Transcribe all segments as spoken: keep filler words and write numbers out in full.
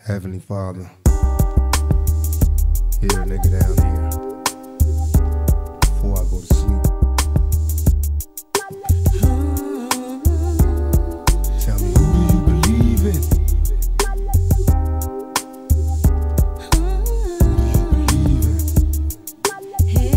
Heavenly Father, here a nigga down here, before I go to sleep. Tell me, who do you believe in? Who do you believe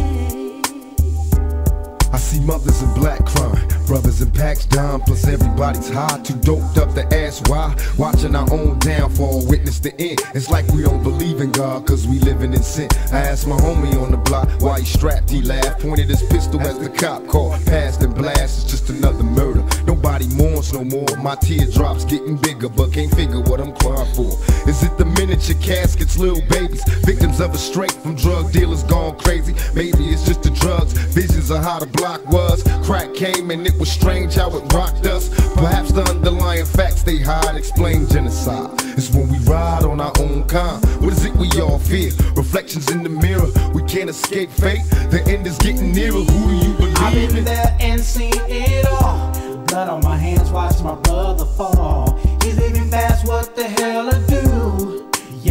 in? I see mothers in black crying, brothers in packs down, plus everybody's high, too doped up to ask why. Watching our own downfall, witness the end. It's like we don't believe in God, cause we living in sin. I asked my homie on the block why he strapped, he laughed, pointed his pistol as the cop called, passed and blast. It's just another murder, nobody mourns no more. My teardrops getting bigger, but can't figure what I'm crying for. Is it the miniature caskets, little babies, victims of a straight from drug dealers gone crazy? Maybe it's just the drugs, visions of how the block was. Crack came and it was strange how it rocked us. Perhaps the underlying facts they hide explain genocide. It's when we ride on our own kind. What is it we all fear? Reflections in the mirror, we can't escape fate. The end is getting nearer. Who do you believe I've been in? there and seen it all. Blood on my hands, watch my brother fall. He's living fast, what the hell to do?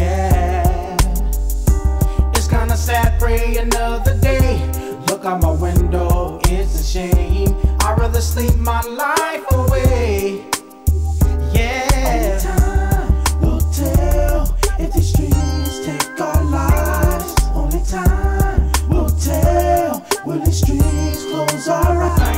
Yeah, it's kinda sad, pray another day. Look out my window, it's a shame. I'd rather sleep my life away. Yeah, only time will tell if the streets take our lives. Only time will tell, will the streets close our eyes?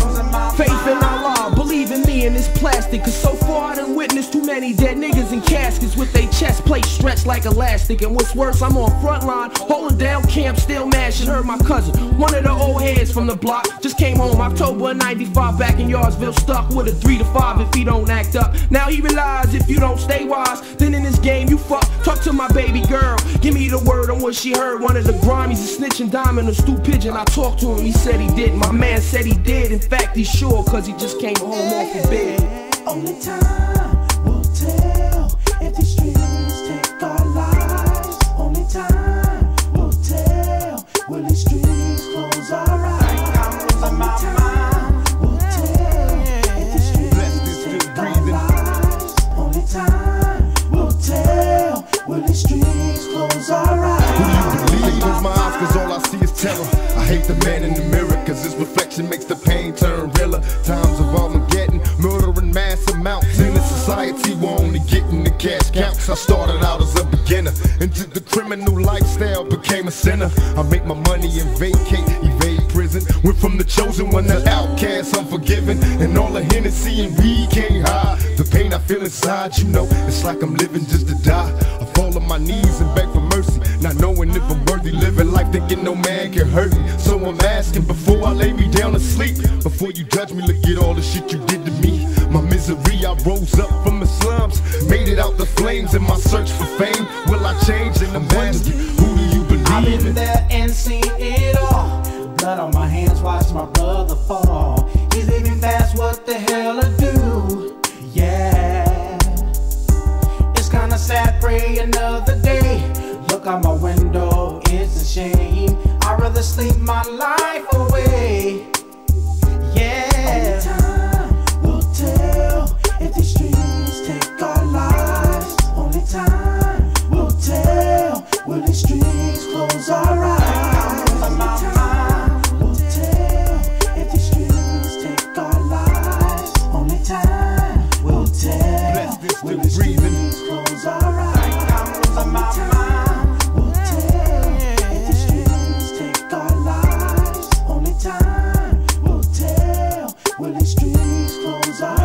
Faith in Allah, believe in me and this plastic. Cause so far I done witnessed too many dead niggas in caskets with their chest plates stretched like elastic. And what's worse, I'm on front line, holding down camp, still mashing. Heard my cousin, one of the old heads from the block, just came home October of ninety-five back in Yardsville, stuck with a three to five if he don't act up. Now he realize if you don't stay wise, then in this game you fuck. Talk to my baby girl, give me the word on what she heard. One of the Grammies, a snitching diamond, a stoop pigeon. I talked to him, he said he didn't. My man said he did, in fact he's sure, cause he just came home off the bed. Only time will tell if the streets take our lives. Only time will tell, will the streets close our eyes? Only time will tell if the streets take our lives. Only time will tell, will the streets close our eyes? Who do you believe? Close my eyes cause all I see is terror. I hate the man in the mirror cause his reflection makes the pain turn realer. Times of Armageddon, murdering mass amounts. In a society we're only getting the cash counts. I started out as a beginner, into the criminal lifestyle, became a sinner. I make my money and vacate, evade prison. Went from the chosen one to outcast, unforgiven. And all the Hennessy and weed can't hide the pain I feel inside, you know. It's like I'm living just to die. I fall on my knees and beg for mercy, not knowing if I'm worthy, living life thinking no man can hurt me. So I'm asking before I lay me down to sleep, before you judge me, look at all the shit you did to me. My misery, I rose up from the slums, made it out the flames in my search for fame. Will I change? And I'm wondering, who do you believe I've been in? there and seen it all. Blood on my hands, watch my brother fall. He's living fast, what the hell to do? Yeah, it's kinda sad, pray another day. Look out my window, it's a shame. I'd rather sleep my life away. Yeah, only time will tell if the streets take our lives. Only time will tell, will the streets close our eyes? Only time will tell if the streets take our lives. Only time will tell, will the streets close our eyes? Only time will tell if the streets take our lives. Only time will tell, will the streets close our eyes?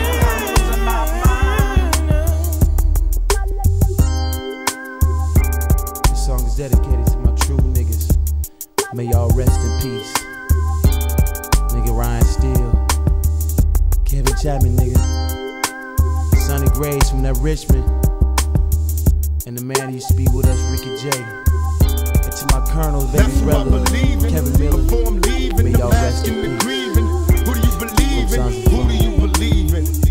This song is dedicated to my true niggas. May y'all rest in peace. Nigga Ryan Steele, Kevin Chapman, nigga, Sonny Graves from that Richmond, and the man who used to be with us, Ricky J. And to my colonel, baby That's brother, what I believe in. Kevin Miller. Before I'm leaving, May the y'all rest in masking, the peace. grieving. Who do you believe in? Who do you believe in?